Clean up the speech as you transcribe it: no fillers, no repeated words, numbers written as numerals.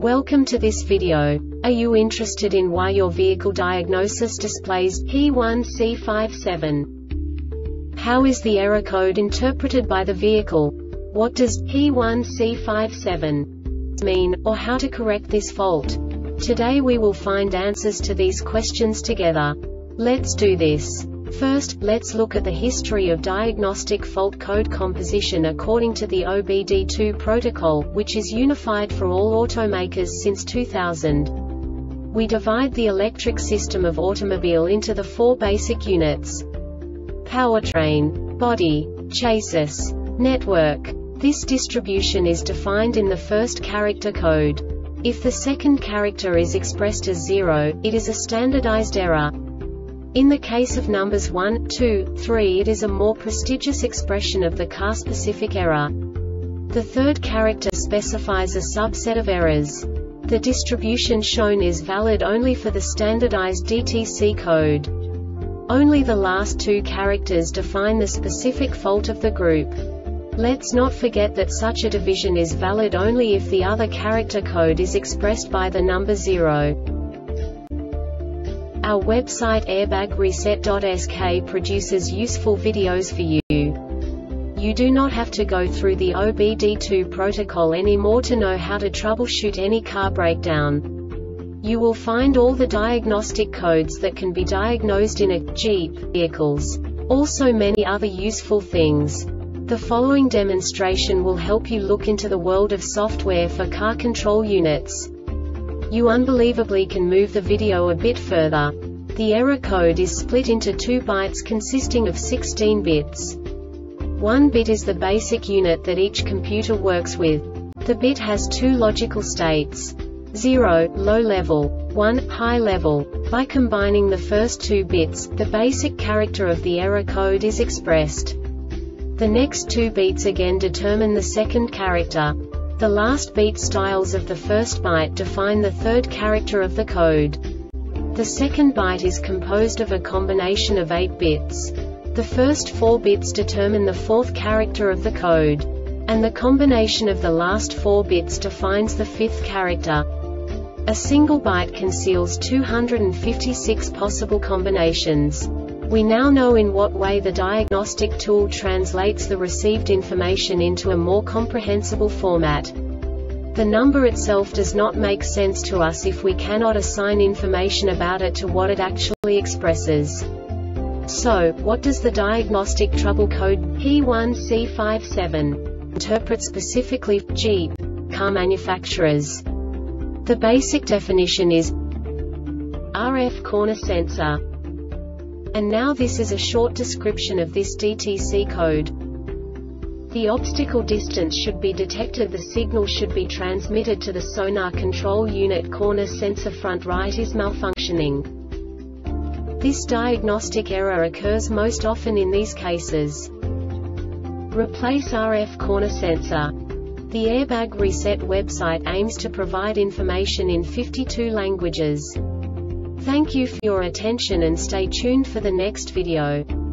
Welcome to this video. Are you interested in why your vehicle diagnosis displays P1C57? How is the error code interpreted by the vehicle? What does P1C57 mean, or how to correct this fault? Today we will find answers to these questions together. Let's do this. First, let's look at the history of diagnostic fault code composition according to the OBD2 protocol, which is unified for all automakers since 2000. We divide the electric system of automobile into the four basic units: powertrain, body, chassis, network. This distribution is defined in the first character code. If the second character is expressed as 0, it is a standardized error. In the case of numbers 1, 2, 3, it is a more prestigious expression of the car-specific error. The third character specifies a subset of errors. The distribution shown is valid only for the standardized DTC code. Only the last two characters define the specific fault of the group. Let's not forget that such a division is valid only if the other character code is expressed by the number 0. Our website airbagreset.sk produces useful videos for you. You do not have to go through the OBD2 protocol anymore to know how to troubleshoot any car breakdown. You will find all the diagnostic codes that can be diagnosed in a Jeep vehicles. Also many other useful things. The following demonstration will help you look into the world of software for car control units. You unbelievably can move the video a bit further. The error code is split into 2 bytes consisting of 16 bits. 1 bit is the basic unit that each computer works with. The bit has 2 logical states: 0, low level, 1, high level. By combining the first 2 bits, the basic character of the error code is expressed. The next 2 beats again determine the second character. The last beat styles of the first byte define the third character of the code. The second byte is composed of a combination of 8 bits. The first 4 bits determine the fourth character of the code. And the combination of the last 4 bits defines the fifth character. A single byte conceals 256 possible combinations. We now know in what way the diagnostic tool translates the received information into a more comprehensible format. The number itself does not make sense to us if we cannot assign information about it to what it actually expresses. So, what does the diagnostic trouble code P1C57 interpret specifically for Jeep car manufacturers? The basic definition is RF corner sensor. And now this is a short description of this DTC code. The obstacle distance should be detected. The signal should be transmitted to the sonar control unit. Corner sensor front right is malfunctioning. This diagnostic error occurs most often in these cases. Replace RF corner sensor. The Airbag Reset website aims to provide information in 52 languages. Thank you for your attention and stay tuned for the next video.